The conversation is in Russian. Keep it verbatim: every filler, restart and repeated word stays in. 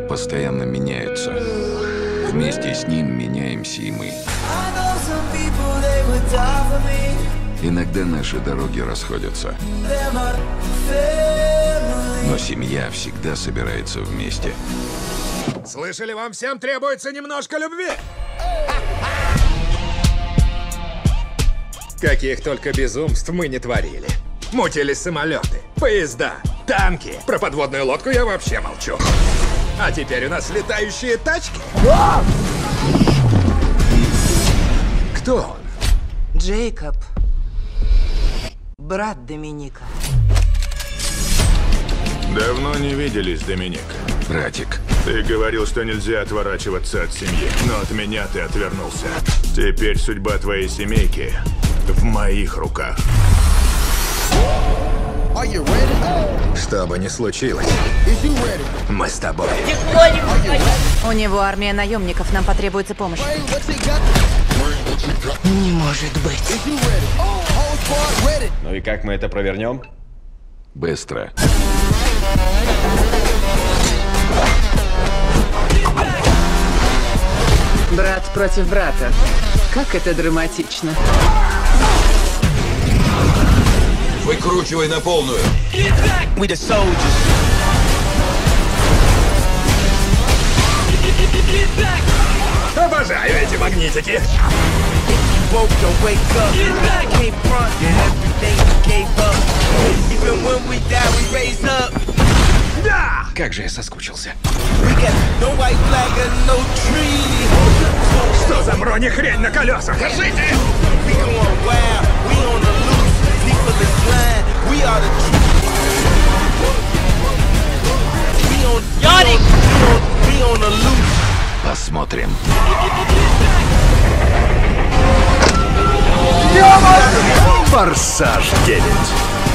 постоянно меняется. Вместе с ним меняемся и мы. Иногда наши дороги расходятся. Но семья всегда собирается вместе. Слышали, вам всем требуется немножко любви? Каких только безумств мы не творили. Мутили самолеты, поезда, танки. Про подводную лодку я вообще молчу. А теперь у нас летающие тачки. Кто он? Джейкоб. Брат Доминика. Давно не виделись, Доминик. Братик. Ты говорил, что нельзя отворачиваться от семьи, но от меня ты отвернулся. Теперь судьба твоей семейки в моих руках. Что бы ни случилось, мы с тобой. У него армия наемников, нам потребуется помощь. Не может быть. Ну и как мы это провернем? Быстро. Брат против брата. Как это драматично. Выкручивай на полную. Обожаю эти магнитики. Да! Как же я соскучился. Что за бронехрень на колесах? Держите! Посмотрим. Форсаж девять.